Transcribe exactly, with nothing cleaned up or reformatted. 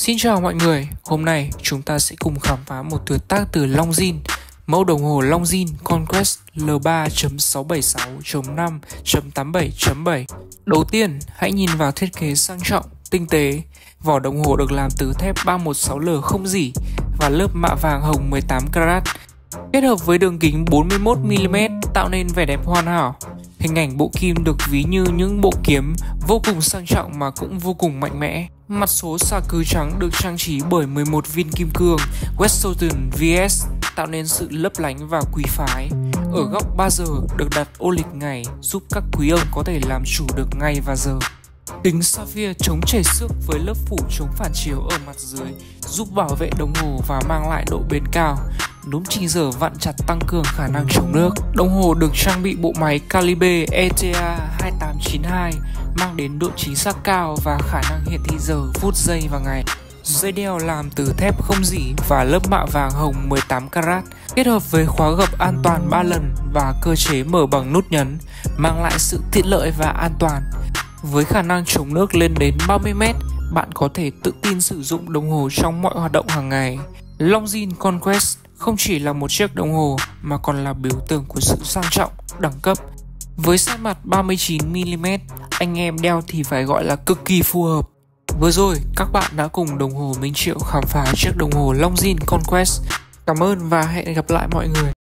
Xin chào mọi người, hôm nay chúng ta sẽ cùng khám phá một tuyệt tác từ Longines, mẫu đồng hồ Longines Conquest L ba chấm sáu bảy sáu chấm năm chấm tám bảy chấm bảy. Đầu tiên, hãy nhìn vào thiết kế sang trọng, tinh tế. Vỏ đồng hồ được làm từ thép ba một sáu L không rỉ và lớp mạ vàng hồng mười tám carat, kết hợp với đường kính bốn mươi mốt mi li mét tạo nên vẻ đẹp hoàn hảo. Hình ảnh bộ kim được ví như những bộ kiếm vô cùng sang trọng mà cũng vô cùng mạnh mẽ. Mặt số xà cừ trắng được trang trí bởi mười một viên kim cương Weston vê ét tạo nên sự lấp lánh và quý phái. Ở góc ba giờ được đặt ô lịch ngày giúp các quý ông có thể làm chủ được ngày và giờ. Kính sapphire chống chảy xước với lớp phủ chống phản chiếu ở mặt dưới giúp bảo vệ đồng hồ và mang lại độ bền cao. Núm chỉnh giờ vặn chặt tăng cường khả năng chống nước. Đồng hồ được trang bị bộ máy Calibre E T A hai tám chín hai mang đến độ chính xác cao và khả năng hiển thị giờ, phút, giây và ngày. Dây đeo làm từ thép không rỉ và lớp mạ vàng hồng mười tám carat, kết hợp với khóa gập an toàn ba lần và cơ chế mở bằng nút nhấn, mang lại sự tiện lợi và an toàn. Với khả năng chống nước lên đến ba mươi mét, bạn có thể tự tin sử dụng đồng hồ trong mọi hoạt động hàng ngày. Longines Conquest không chỉ là một chiếc đồng hồ mà còn là biểu tượng của sự sang trọng, đẳng cấp. Với size mặt ba mươi chín mi li mét, anh em đeo thì phải gọi là cực kỳ phù hợp. Vừa rồi, các bạn đã cùng đồng hồ Minh Triệu khám phá chiếc đồng hồ Longines Conquest. Cảm ơn và hẹn gặp lại mọi người.